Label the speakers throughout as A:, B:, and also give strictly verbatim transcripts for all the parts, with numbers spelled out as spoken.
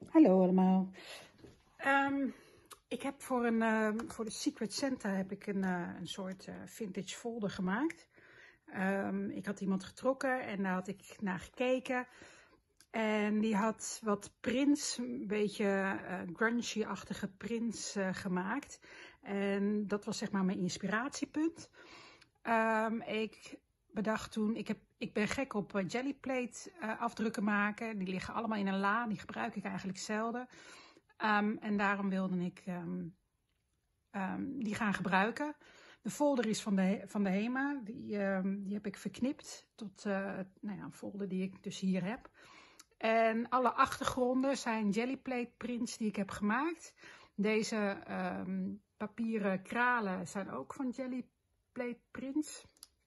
A: Hallo allemaal. Um, ik heb voor, een, uh, voor de Secret Santa heb ik een, uh, een soort uh, vintage folder gemaakt. Um, ik had iemand getrokken en daar had ik naar gekeken. En die had wat prints, een beetje uh, grungy-achtige prints uh, gemaakt. En dat was zeg maar mijn inspiratiepunt. Um, ik bedacht toen, ik, heb, ik ben gek op uh, jellyplate uh, afdrukken maken. Die liggen allemaal in een la, die gebruik ik eigenlijk zelden. Um, en daarom wilde ik um, um, die gaan gebruiken. De folder is van de, van de HEMA, die, um, die heb ik verknipt tot uh, nou ja, een folder die ik dus hier heb. En alle achtergronden zijn jellyplate prints die ik heb gemaakt. Deze um, papieren kralen zijn ook van jellyplate prints.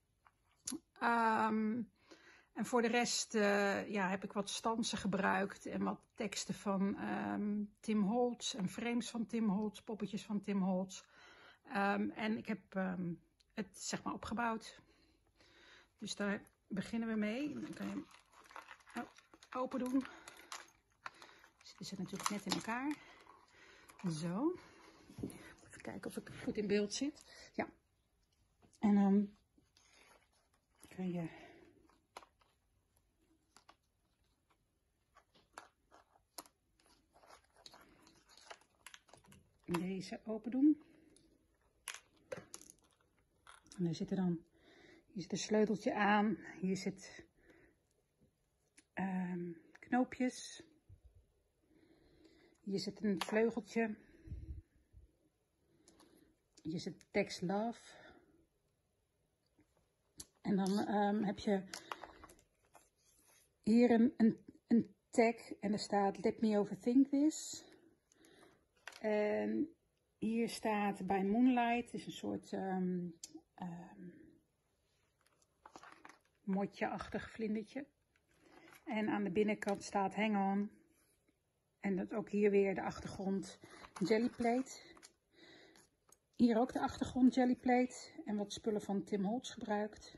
A: Um, en voor de rest uh, ja, heb ik wat stansen gebruikt en wat teksten van um, Tim Holtz en frames van Tim Holtz, poppetjes van Tim Holtz. Um, en ik heb um, het zeg maar opgebouwd. Dus daar beginnen we mee. Dan kan je hem open doen. Zitten ze natuurlijk net in elkaar. Zo. Even kijken of ik goed in beeld zit. Ja. En dan kan je deze open doen. En er zit er dan, hier zit een sleuteltje aan, hier zit um, knoopjes, hier zit een vleugeltje, hier zit tekst love. En dan um, heb je hier een, een, een tag en er staat let me overthink this. En hier staat bij Moonlight, is een soort um, um, motje-achtig vlindertje. En aan de binnenkant staat hang on. En dat ook hier weer de achtergrond jellyplate. Hier ook de achtergrond jellyplate en wat spullen van Tim Holtz gebruikt.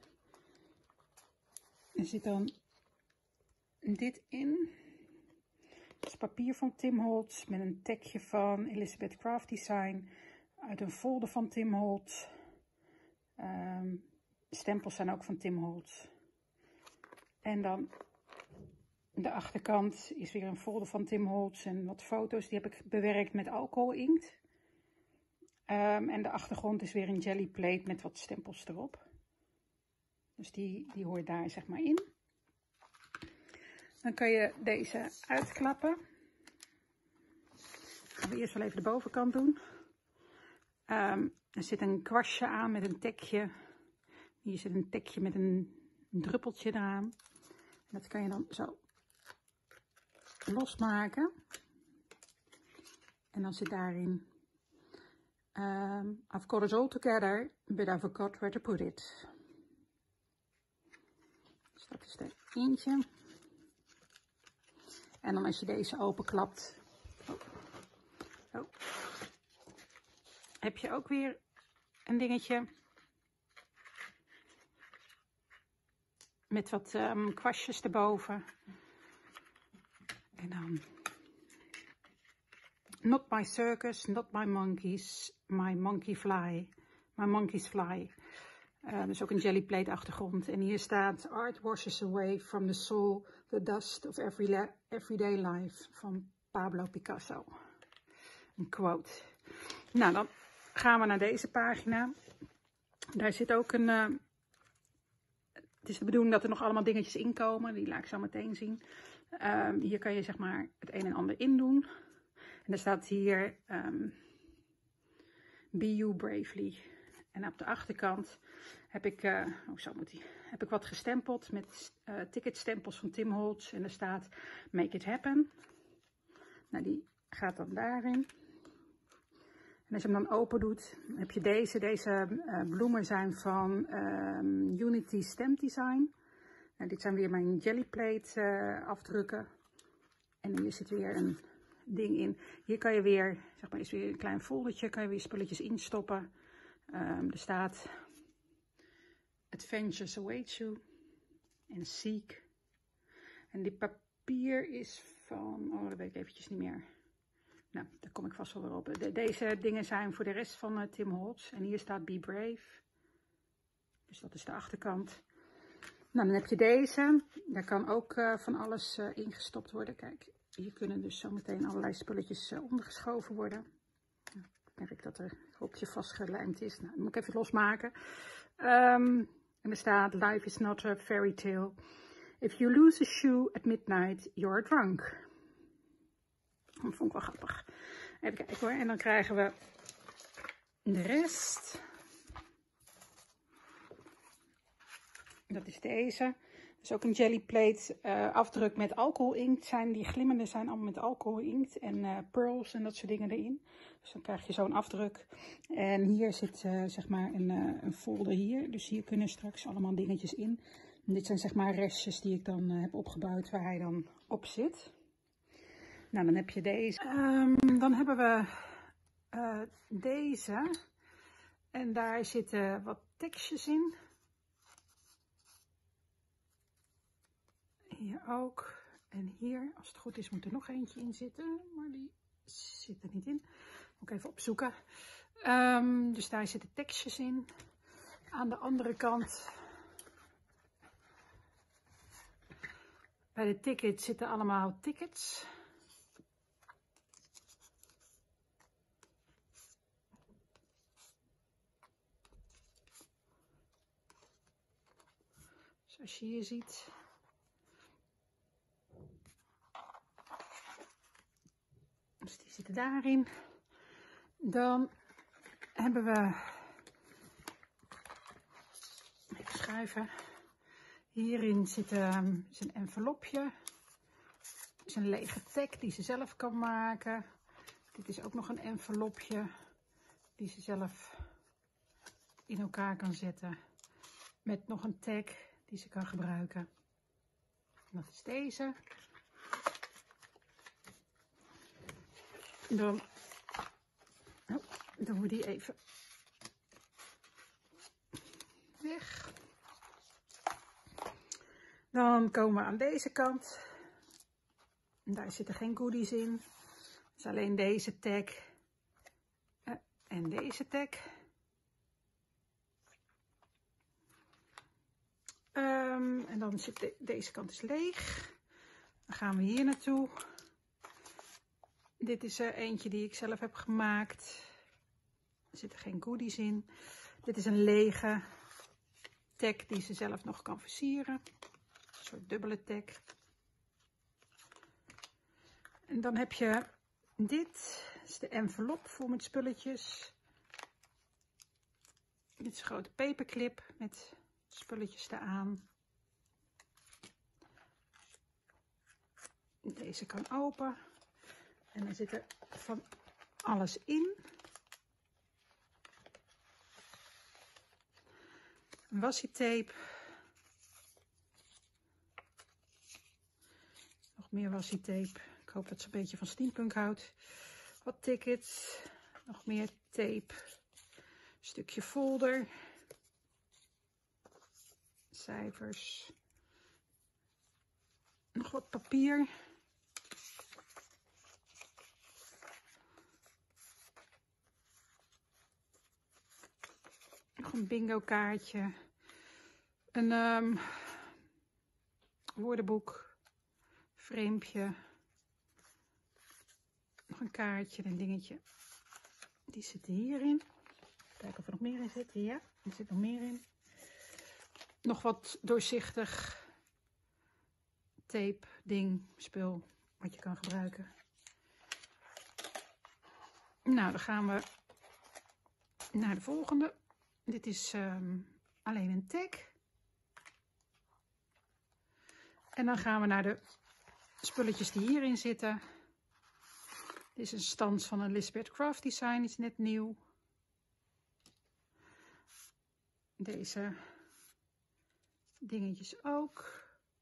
A: Er zit dan dit in. Dat is papier van Tim Holtz met een tagje van Elizabeth Craft Design uit een folder van Tim Holtz. Um, stempels zijn ook van Tim Holtz. En dan de achterkant is weer een folder van Tim Holtz en wat foto's. Die heb ik bewerkt met alcoholinkt. Um, en de achtergrond is weer een jellyplate met wat stempels erop. Dus die, die hoort daar zeg maar in. Dan kan je deze uitklappen. Gaan we eerst wel even de bovenkant doen. Um, er zit een kwastje aan met een tekje. Hier zit een tekje met een, een druppeltje eraan. En dat kan je dan zo losmaken. En dan zit daarin um, I've got it all together, but I forgot where to put it. Dus dat is er eentje. En dan als je deze openklapt, oh, oh, heb je ook weer een dingetje met wat um, kwastjes erboven. En dan not my circus, not my monkeys, my monkey fly, my monkeys fly. Uh, dus ook een jellyplate achtergrond. En hier staat art washes away from the soul, the dust of every everyday life van Pablo Picasso. Een quote. Nou, dan gaan we naar deze pagina. Daar zit ook een... Uh, het is de bedoeling dat er nog allemaal dingetjes in komen. Die laat ik zo meteen zien. Um, hier kan je zeg maar het een en ander in doen. En er staat hier um, Be You Bravely. En op de achterkant heb ik, uh, oh zo moet die, heb ik wat gestempeld met uh, ticketstempels van Tim Holtz. En er staat Make It Happen. Nou, die gaat dan daarin. En als je hem dan open doet, heb je deze. Deze uh, bloemen zijn van um, Unity Stamp Design. En dit zijn weer mijn jellyplate uh, afdrukken. En hier zit weer een ding in. Hier kan je weer, zeg maar, is weer een klein foldertje. Kan je weer spulletjes instoppen. Um, er staat Adventures Await You en Seek. En dit papier is van, oh dat weet ik eventjes niet meer. Nou, daar kom ik vast wel weer op. De, deze dingen zijn voor de rest van uh, Tim Holtz. En hier staat Be Brave. Dus dat is de achterkant. Nou, dan heb je deze. Daar kan ook uh, van alles uh, ingestopt worden. Kijk, hier kunnen dus zometeen allerlei spulletjes uh, ondergeschoven worden. Nou, ik merk dat er een hoopje vastgelijmd is. Nou, dat moet ik even losmaken. Um, en er staat, life is not a fairy tale. If you lose a shoe at midnight, you're drunk. Dat vond ik wel grappig. Even kijken hoor. En dan krijgen we de rest. Dat is deze. Dat is ook een jellyplate uh, afdruk met alcoholinkt. Zijn die glimmende zijn allemaal met alcoholinkt en uh, pearls en dat soort dingen erin. Dus dan krijg je zo'n afdruk. En hier zit uh, zeg maar een, uh, een folder hier. Dus hier kunnen straks allemaal dingetjes in. En dit zijn zeg maar restjes die ik dan uh, heb opgebouwd waar hij dan op zit. Nou, dan heb je deze. Um, dan hebben we uh, deze. En daar zitten wat tekstjes in. Hier ook. En hier, als het goed is, moet er nog eentje in zitten. Maar die zit er niet in. Moet ik even opzoeken. Um, dus daar zitten tekstjes in. Aan de andere kant. Bij de tickets zitten allemaal tickets. Zoals je hier ziet. Dus die zitten daarin. Dan hebben we, even schuiven, hierin zit um, is een envelopje. Het is een lege tag die ze zelf kan maken. Dit is ook nog een envelopje die ze zelf in elkaar kan zetten. Met nog een tag die ze kan gebruiken. Dat is deze. Dan oh, doen we die even weg. Dan komen we aan deze kant. En daar zitten geen goodies in. Het is alleen deze tag uh, en deze tag. Um, en dan zit de, deze kant is leeg. Dan gaan we hier naartoe. Dit is er eentje die ik zelf heb gemaakt. Er zitten geen goodies in. Dit is een lege tag die ze zelf nog kan versieren. Een soort dubbele tag. En dan heb je dit. Dat is de envelop vol met spulletjes. Dit is een grote paperclip met spulletjes eraan. Deze kan open. En er zit er van alles in. Een washi-tape. Nog meer washi-tape. Ik hoop dat ze een beetje van steampunk houdt. Wat tickets. Nog meer tape. Een stukje folder. Cijfers. Nog wat papier. Nog een bingo kaartje. Een um, woordenboek. Framepje. Nog een kaartje en een dingetje. Die zitten hierin. Kijken of er nog meer in zit. Ja, er zit nog meer in. Nog wat doorzichtig tape, ding, spul wat je kan gebruiken. Nou, dan gaan we naar de volgende. Dit is um, alleen een tag. En dan gaan we naar de spulletjes die hierin zitten. Dit is een stand van een Lisbeth Craft Design, die is net nieuw. Deze dingetjes ook.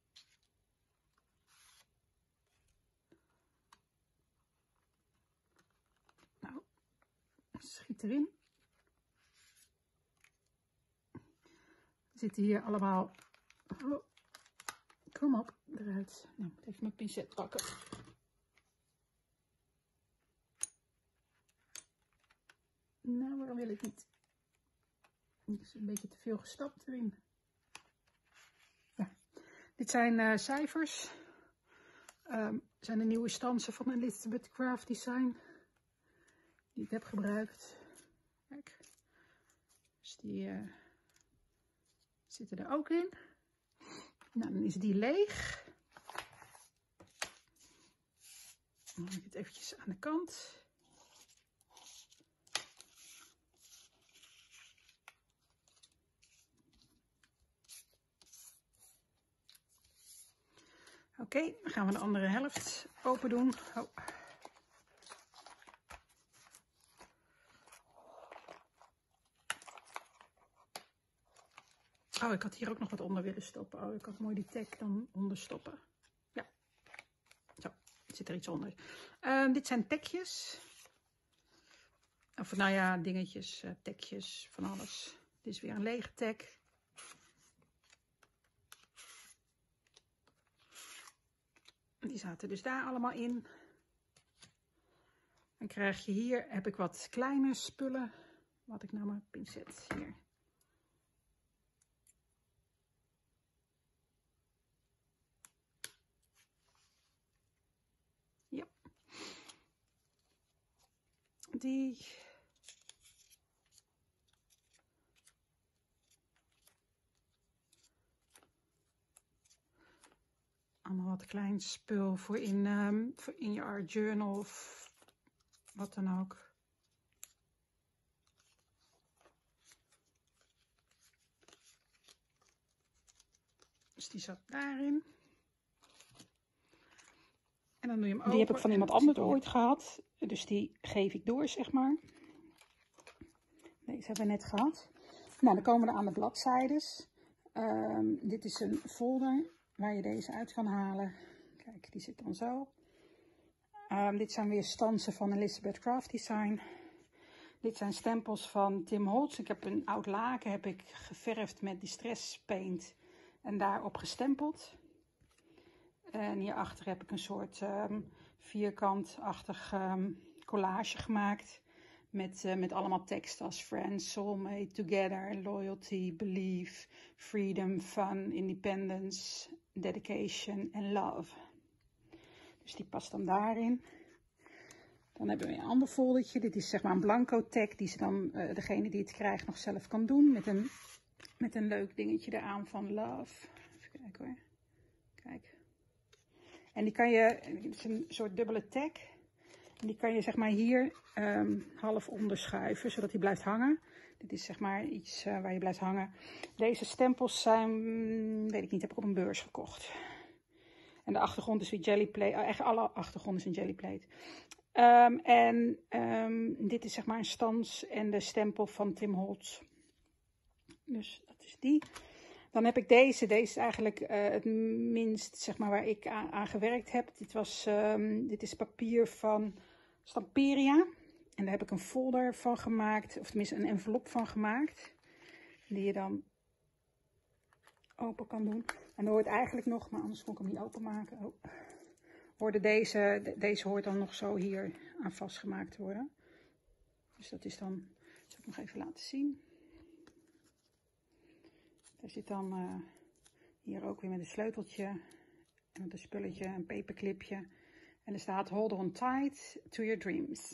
A: Nou, schiet erin. Zitten hier allemaal. Oh, kom op, eruit. Nou, ik moet even mijn pincet pakken. Nou, waarom wil ik niet? Er is een beetje te veel gestapt erin. Ja. Dit zijn uh, cijfers. Um, zijn de nieuwe stansen van Elizabeth Craft Design. Die ik heb gebruikt. Kijk. Dus die uh, zitten er ook in. Nou, dan is die leeg. Dan leg ik het eventjes aan de kant. Oké, okay, dan gaan we de andere helft open doen. Oh. Oh, ik had hier ook nog wat onder willen stoppen. Oh, ik had mooi die tag dan onder stoppen. Ja, zo, zit er iets onder. Uh, dit zijn tagjes. Of nou ja, dingetjes, uh, tagjes, van alles. Dit is weer een lege tag. Die zaten dus daar allemaal in. Dan krijg je hier, heb ik wat kleine spullen. Wat ik nou mijn pincet hier. Ja. Die. Allemaal wat klein spul voor in, um, voor in je art journal of wat dan ook. Dus die zat daarin. En dan doe je hem open. Die heb ik van iemand anders ooit gehad. Dus die geef ik door, zeg maar. Deze hebben we net gehad. Nou, dan komen we aan de bladzijdes. Um, dit is een folder waar je deze uit kan halen. Kijk, die zit dan zo. Um, dit zijn weer stansen van Elizabeth Craft Design. Dit zijn stempels van Tim Holtz. Ik heb een oud laken heb ik geverfd met Distress Paint en daarop gestempeld. En hierachter heb ik een soort um, vierkantachtig um, collage gemaakt. Met, uh, met allemaal teksten als Friends, Soulmate, Together, Loyalty, Belief, Freedom, Fun, Independence, Dedication en Love. Dus die past dan daarin. Dan hebben we een ander foldertje. Dit is zeg maar een blanco tag die ze dan, uh, degene die het krijgt, nog zelf kan doen. Met een, met een leuk dingetje eraan van Love. Even kijken hoor. Kijk. En die kan je, het is een soort dubbele tag. En die kan je zeg maar hier um, half onderschuiven, zodat die blijft hangen. Dit is zeg maar iets uh, waar je blijft hangen. Deze stempels zijn, weet ik niet, heb ik op een beurs gekocht. En de achtergrond is weer jellyplate. Oh, echt alle achtergronden zijn jellyplate. Um, en um, dit is zeg maar een stans en de stempel van Tim Holtz. Dus dat is die. Dan heb ik deze. Deze is eigenlijk uh, het minst zeg maar waar ik aan, aan gewerkt heb. Dit, was, um, dit is papier van Stamperia. En daar heb ik een folder van gemaakt. Of tenminste een envelop van gemaakt. Die je dan open kan doen. En er hoort eigenlijk nog, maar anders kon ik hem niet openmaken. Oh. Hoorde deze, deze hoort dan nog zo hier aan vastgemaakt worden. Dus dat is dan, dat zal ik nog even laten zien. Daar zit dan uh, hier ook weer met een sleuteltje en met een spulletje, een paperclipje. En er staat hold on tight to your dreams.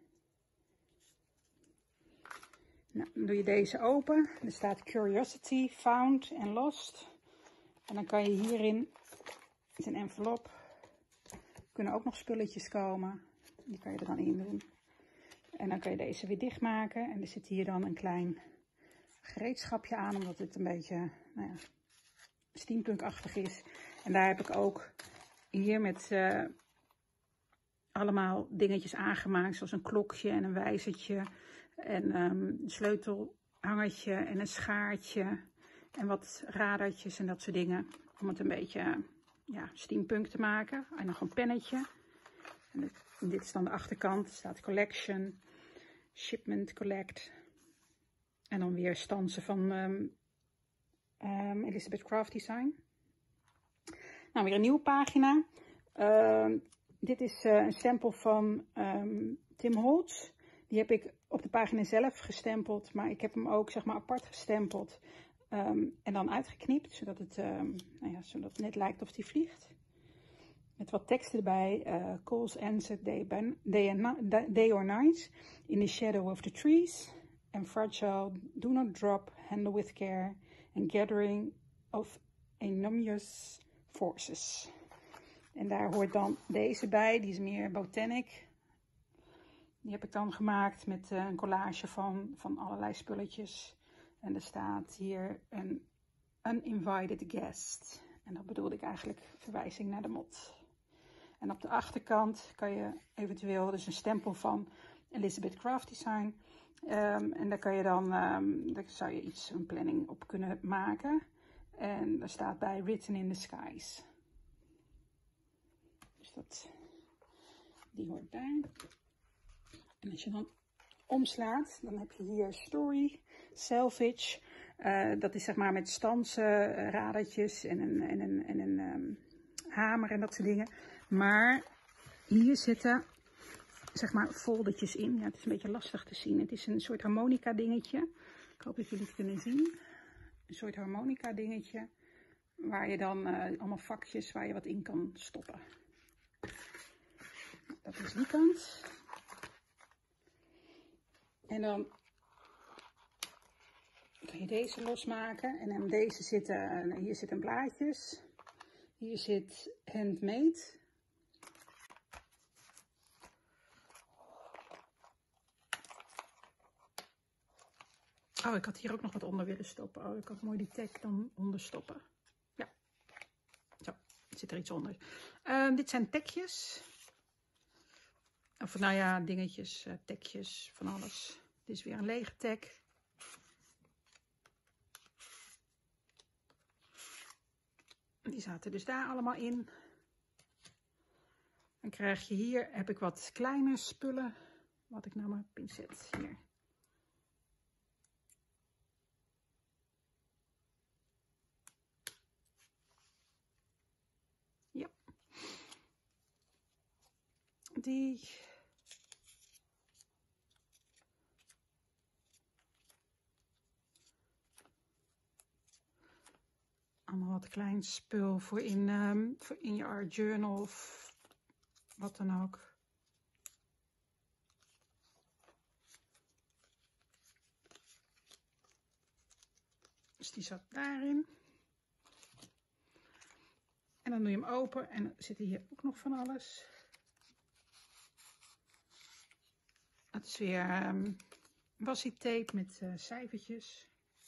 A: Nou, dan doe je deze open. Er staat curiosity, found and lost. En dan kan je hierin, het is een envelop, kunnen ook nog spulletjes komen. Die kan je er dan in doen. En dan kan je deze weer dichtmaken. En er zit hier dan een klein gereedschapje aan, omdat het een beetje nou ja, steampunk-achtig is. En daar heb ik ook hier met uh, allemaal dingetjes aangemaakt, zoals een klokje en een wijzertje. En um, een sleutelhangertje en een schaartje. En wat radertjes en dat soort dingen. Om het een beetje ja, steampunk te maken. En nog een pennetje. En dit, en dit is dan de achterkant. Er staat collection, shipment, collect. En dan weer stansen van um, um, Elizabeth Craft Design. Nou, weer een nieuwe pagina. Uh, dit is uh, een stempel van um, Tim Holtz. Die heb ik op de pagina zelf gestempeld, maar ik heb hem ook zeg maar apart gestempeld um, en dan uitgeknipt, zodat het, um, nou ja, zodat het net lijkt of hij vliegt. Met wat teksten erbij. Uh, calls answered day, by, day, and day or night in the shadow of the trees. And fragile, do not drop, handle with care. And gathering of enormous forces. En daar hoort dan deze bij. Die is meer botanic. Die heb ik dan gemaakt met uh, een collage van, van allerlei spulletjes. En er staat hier een uninvited guest. En dat bedoelde ik eigenlijk verwijzing naar de mot. En op de achterkant kan je eventueel dus een stempel van Elizabeth Craft Design. Um, en daar kan je dan, um, daar zou je iets, een planning op kunnen maken. En daar staat bij Written in the Skies. Dus dat, die hoort daar. En als je dan omslaat, dan heb je hier Story, Salvage. Uh, dat is zeg maar met stansen, uh, radertjes en een, en een, en een um, hamer en dat soort dingen. Maar hier zitten zeg maar foldertjes in. Ja, het is een beetje lastig te zien. Het is een soort harmonica dingetje. Ik hoop dat jullie het kunnen zien. Een soort harmonica dingetje. Waar je dan uh, allemaal vakjes waar je wat in kan stoppen. Dat is die kant. En dan kan je deze losmaken. En aan deze zitten, hier zitten blaadjes. Hier zit handmade. Oh, ik had hier ook nog wat onder willen stoppen. Oh, ik had mooi die tag dan onder stoppen. Ja. Zo, zit er iets onder. Uh, dit zijn tagjes. Of nou ja, dingetjes, uh, tagjes, van alles. Dit is weer een lege tag. Die zaten dus daar allemaal in. Dan krijg je hier, heb ik wat kleine spullen. Wat ik nou mijn pincet hier. Ja. Die. Allemaal wat klein spul voor in, um, voor in je art journal of wat dan ook. Dus die zat daarin. En dan doe je hem open en dan zit hier ook nog van alles. Het is weer um, washi tape met uh, cijfertjes.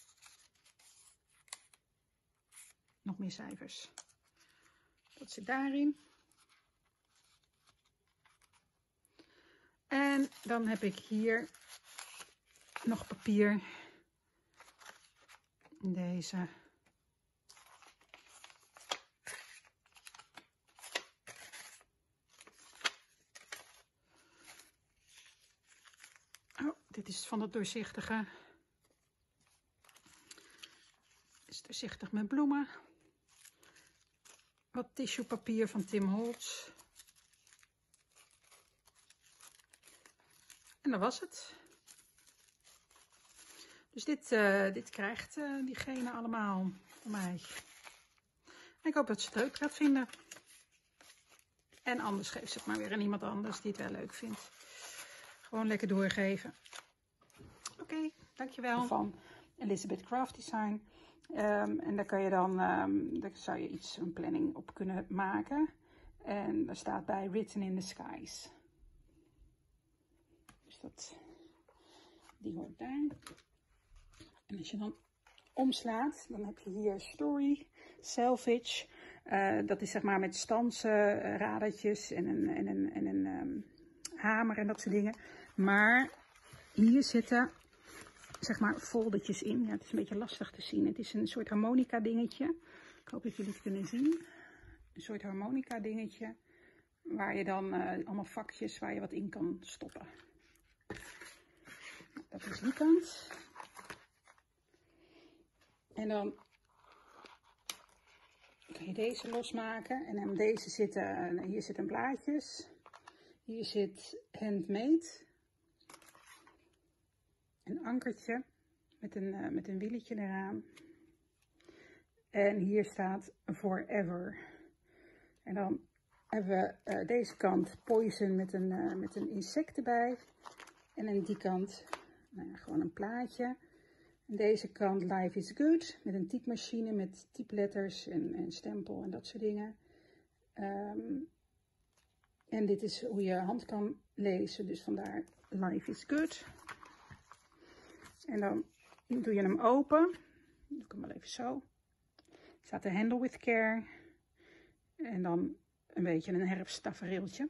A: Nog meer cijfers. Dat zit daarin. En dan heb ik hier nog papier. Deze. Oh, dit is van het doorzichtige. Het is doorzichtig met bloemen. Wat tissuepapier van Tim Holtz. En dat was het. Dus dit, uh, dit krijgt uh, diegene allemaal van mij. En ik hoop dat ze het leuk gaat vinden. En anders geeft ze het maar weer aan iemand anders die het wel leuk vindt. Gewoon lekker doorgeven. Oké, okay, dankjewel. Van Elizabeth Craft Design. Um, en daar kan je dan, um, daar zou je iets, een planning op kunnen maken. En daar staat bij Written in the Skies. Dus dat, die hoort daar. En als je dan omslaat, dan heb je hier Story, Salvage. Uh, dat is zeg maar met stansen, uh, radertjes en een, en een, en een um, hamer en dat soort dingen. Maar hier zitten zeg maar foldertjes in. Ja, het is een beetje lastig te zien. Het is een soort harmonica dingetje. Ik hoop dat jullie het kunnen zien. Een soort harmonica dingetje. Waar je dan uh, allemaal vakjes waar je wat in kan stoppen. Dat is die kant. En dan kan je deze losmaken. En aan deze zitten, uh, hier zitten blaadjes. Hier zit handmade. een ankertje met een, uh, met een wieltje eraan. En hier staat Forever. En dan hebben we uh, deze kant Poison met een, uh, met een insect erbij. En aan die kant nou ja, gewoon een plaatje. En deze kant Life is Good met een typemachine met typeletters en, en stempel en dat soort dingen. Um, en dit is hoe je hand kan lezen, dus vandaar Life is Good. En dan doe je hem open. Doe ik hem wel even zo. Er staat de Handle with Care. En dan een beetje een herfsttafereeltje.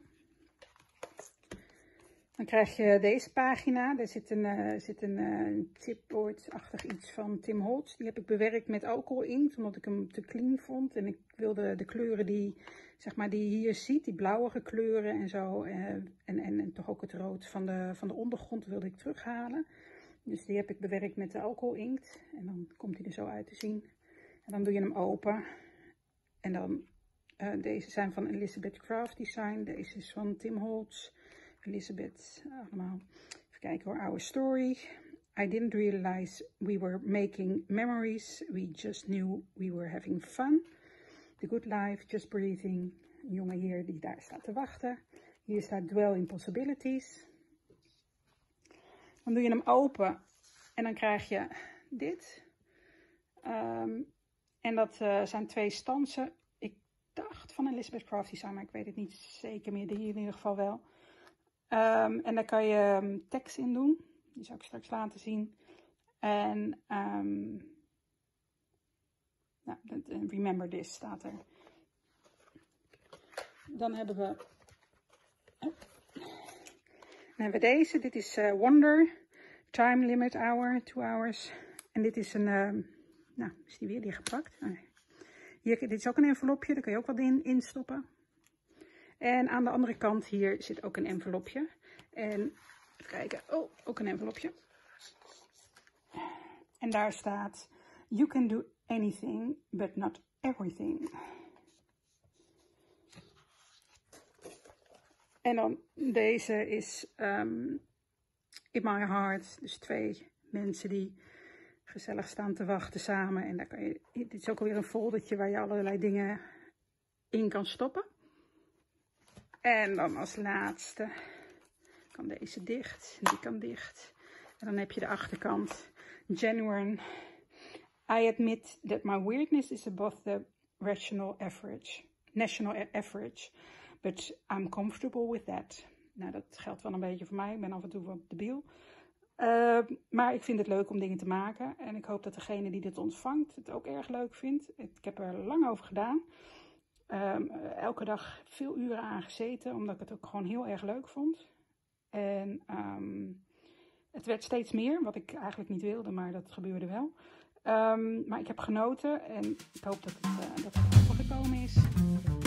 A: Dan krijg je deze pagina. Er zit een, uh, zit een uh, chipboard-achtig iets van Tim Holtz. Die heb ik bewerkt met alcohol inkt, omdat ik hem te clean vond. En ik wilde de kleuren die, zeg maar, die je hier ziet, die blauwige kleuren en zo. Uh, en, en, en toch ook het rood van de, van de ondergrond wilde ik terughalen. Dus die heb ik bewerkt met de alcohol inkt. En dan komt hij er zo uit te zien. En dan doe je hem open. En dan, uh, deze zijn van Elizabeth Craft Design. Deze is van Tim Holtz. Elizabeth, allemaal. Even kijken hoor. Our story. I didn't realize we were making memories. We just knew we were having fun. The good life, just breathing. Een jongen hier die daar staat te wachten. Hier staat Dwell in Possibilities. Dan doe je hem open en dan krijg je dit. Um, en dat uh, zijn twee stansen. Ik dacht van Elizabeth Craft Design, maar ik weet het niet zeker meer. Die in ieder geval wel. Um, en daar kan je um, tekst in doen. Die zal ik straks laten zien. En um, nou, remember this staat er. Dan hebben we... Oh. Dan hebben we deze. Dit is uh, Wonder. Time limit hour. Two hours. En dit is een... Uh, nou, is die weer die gepakt? Oh, nee. Hier, dit is ook een envelopje. Daar kun je ook wat in, in stoppen. En aan de andere kant hier zit ook een envelopje. En even kijken. Oh, ook een envelopje. En daar staat... You can do anything, but not everything. En dan deze is um, In My Heart. Dus twee mensen die gezellig staan te wachten samen. En daar kan je, dit is ook alweer een foldertje waar je allerlei dingen in kan stoppen. En dan als laatste kan deze dicht. Die kan dicht. En dan heb je de achterkant. Genuine. I admit that my weirdness is above the rational average. National average. But I'm comfortable with that. Nou, dat geldt wel een beetje voor mij. Ik ben af en toe wat debiel. Uh, maar ik vind het leuk om dingen te maken. En ik hoop dat degene die dit ontvangt het ook erg leuk vindt. Ik heb er lang over gedaan. Um, elke dag veel uren aan gezeten. Omdat ik het ook gewoon heel erg leuk vond. En um, het werd steeds meer. Wat ik eigenlijk niet wilde. Maar dat gebeurde wel. Um, maar ik heb genoten. En ik hoop dat het, uh, dat het overgekomen is.